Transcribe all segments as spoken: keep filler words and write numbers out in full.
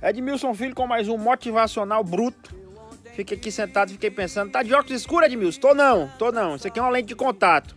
Edmilson Filho com mais um motivacional bruto. Fiquei aqui sentado, fiquei pensando, tá de óculos escuros, Edmilson? Tô não, tô não. Isso aqui é uma lente de contato.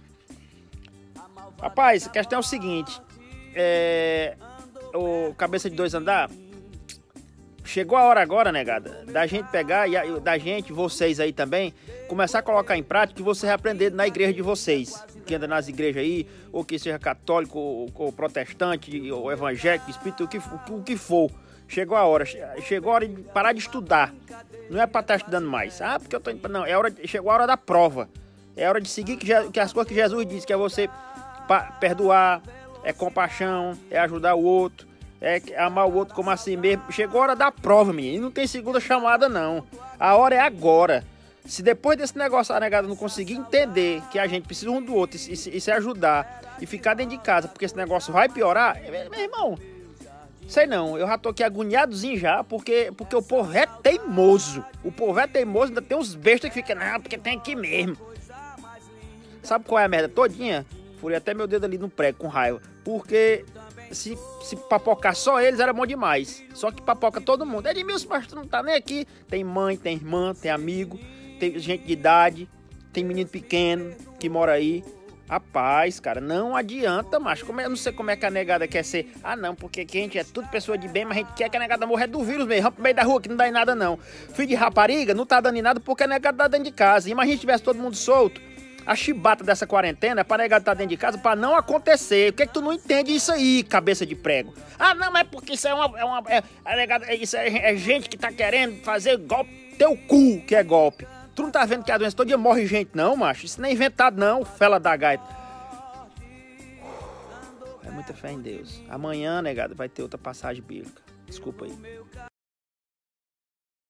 Rapaz, a questão é o seguinte. É... O cabeça de dois andar. Chegou a hora agora, negada, da gente pegar, e da gente, vocês aí também, começar a colocar em prática que você vai aprender na igreja de vocês. Que anda nas igrejas aí, ou que seja católico, ou, ou protestante, ou evangélico, espírito, o que, o, o que for. Chegou a hora, chegou a hora de parar de estudar. Não é pra estar estudando mais. Ah, porque eu tô indo. Não, é hora, chegou a hora da prova. É hora de seguir que, que as coisas que Jesus disse, que é você perdoar, é compaixão, é ajudar o outro, é amar o outro como a si mesmo. Chegou a hora da prova, menino. Não tem segunda chamada, não. A hora é agora. Se depois desse negócio a negada não conseguir entender que a gente precisa um do outro e, e, e se ajudar e ficar dentro de casa, porque esse negócio vai piorar, meu irmão, sei não, eu já tô aqui agoniadozinho já, porque, porque o povo é teimoso. O povo é teimoso, ainda tem uns bestas que ficam, não, porque tem aqui mesmo. Sabe qual é a merda todinha? Furei até meu dedo ali no prego com raiva. Porque se, se papocar só eles era bom demais. Só que papoca todo mundo. Edmilson, mas tu não tá nem aqui. Tem mãe, tem irmã, tem amigo, tem gente de idade, tem menino pequeno que mora aí. Rapaz, cara, não adianta, macho. Como é, eu não sei como é que a negada quer ser. Ah, não, porque aqui a gente é tudo pessoa de bem, mas a gente quer que a negada morra do vírus mesmo. Rampa no meio da rua que não dá em nada, não. Filho de rapariga não tá dando em nada porque a negada tá dentro de casa. Imagina se tivesse todo mundo solto. A chibata dessa quarentena é pra negada estar dentro de casa pra não acontecer. Por que que tu não entende isso aí, cabeça de prego? Ah, não, mas é porque isso é uma... É uma é, a negada, isso é, é gente que tá querendo fazer golpe. Teu cu que é golpe. Tu não tá vendo que a doença todo dia morre gente, não, macho? Isso não é inventado, não, fela da gaita. É muita fé em Deus. Amanhã, negada, vai ter outra passagem bíblica. Desculpa aí.